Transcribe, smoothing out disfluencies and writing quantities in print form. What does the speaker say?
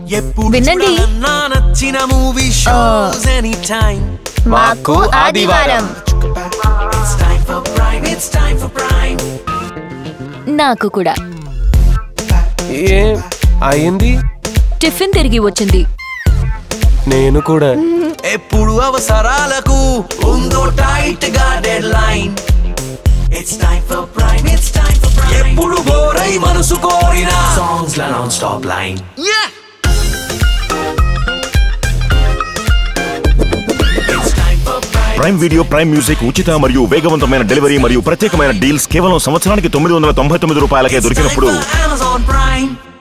వినండి. నచ్చిన movie shows any time మాకు ఆదివారం. నాకు కూడా. ఏం అయింది? టిఫిన్ తిరిగి వచ్చింది. నేను కూడా. ఎప్పుడు అవసరాలకు ఉందో టైట్ గా deadline. It's time for Prime. It's time for Prime. ఎప్పుడు బోరై మనసు కోరిన సాంగ్స్ ల nonstop line. Prime video, prime music ఉచిత మరియు వేగవంతమైన డెలివరీ మరియు ప్రత్యేకమైన డీల్స్ కేవలం సంవత్సరానికి 999 రూపాయలకే దొరికినప్పుడు Amazon Prime.